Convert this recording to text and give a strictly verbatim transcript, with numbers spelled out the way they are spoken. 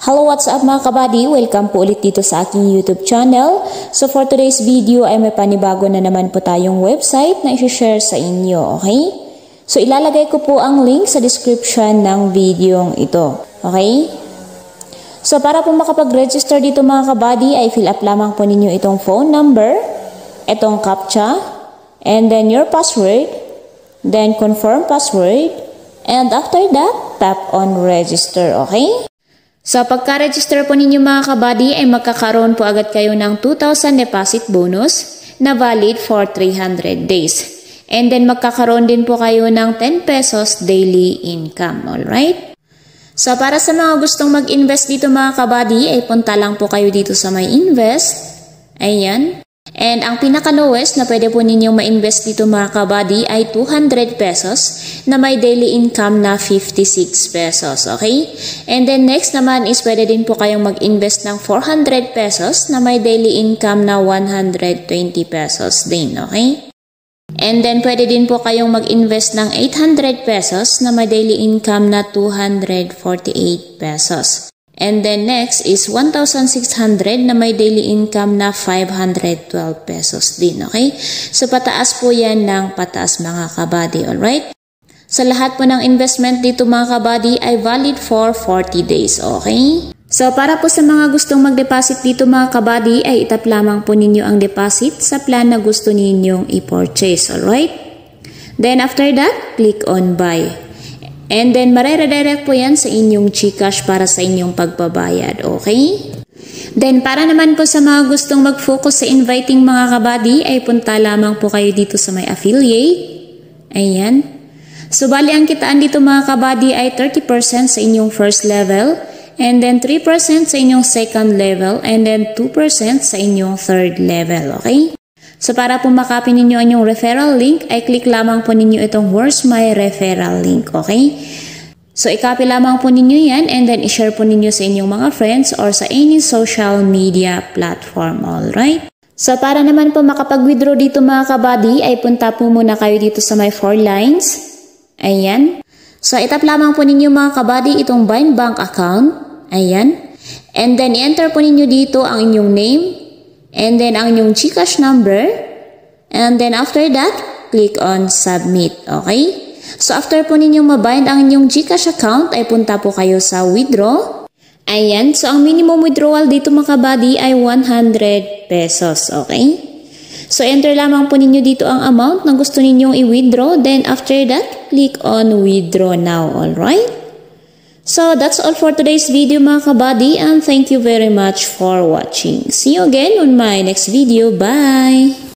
Hello, what's up mga kabady? Welcome po ulit dito sa aking YouTube channel. So for today's video ay may panibago na naman po tayong website na i-share sa inyo, okay? So ilalagay ko po ang link sa description ng video ito, okay? So para po makapag-register dito mga kabady ay fill up lamang po ninyo itong phone number, itong captcha, and then your password, then confirm password, and after that, tap on register, okay? So, pagka-register po ninyo mga kabady ay magkakaroon po agad kayo ng two thousand deposit bonus na valid for three hundred days. And then, magkakaroon din po kayo ng ten pesos daily income, alright? So, para sa mga gustong mag-invest dito mga kabady ay punta lang po kayo dito sa may invest. Ayan. And ang pinaka-lowest na pwede po ninyong ma-invest dito mga kabady ay two hundred pesos na may daily income na fifty-six pesos, okay? And then next naman is pwede din po kayong mag-invest ng four hundred pesos na may daily income na one hundred twenty pesos din, okay? And then pwede din po kayong mag-invest ng eight hundred pesos na may daily income na two hundred forty-eight pesos. And then next is one thousand six hundred na may daily income na five hundred twelve pesos din, okay? So pataas po yan ng pataas mga kabady, alright? Sa lahat po ng investment dito mga kabady ay valid for forty days, okay? So para po sa mga gustong mag-deposit dito mga kabady ay itap lamang po ninyo ang deposit sa plan na gusto ninyong i-purchase, alright? Then after that, click on buy. And then, mareredirect po yan sa inyong GCash para sa inyong pagbabayad, okay? Then, para naman po sa mga gustong mag-focus sa inviting mga kabady, ay punta lamang po kayo dito sa may affiliate. Ayan. So, bali ang kitaan dito mga kabady ay thirty percent sa inyong first level, and then three percent sa inyong second level, and then two percent sa inyong third level, okay? So, para po makapin ninyo ang inyong referral link, ay click lamang po ninyo itong Where's My Referral Link, okay? So, i-copy lamang po ninyo yan and then i-share po ninyo sa inyong mga friends or sa any social media platform, alright? So, para naman po makapag-withdraw dito mga kabady, ay punta po muna kayo dito sa my four lines. Ayan. So, itap lamang po ninyo mga kabady itong Bind Bank account. Ayan. And then, i-enter po ninyo dito ang inyong name. And then, ang inyong GCash number. And then, after that, click on Submit. Okay? So, after po ninyong mabind ang inyong GCash account, ay punta po kayo sa Withdraw. Ayan. So, ang minimum withdrawal dito mga kabady ay one hundred pesos. Okay? So, enter lamang po ninyo dito ang amount na gusto ninyong i-withdraw. Then, after that, click on Withdraw Now. Alright? So, that's all for today's video mga kabady, and thank you very much for watching. See you again on my next video. Bye!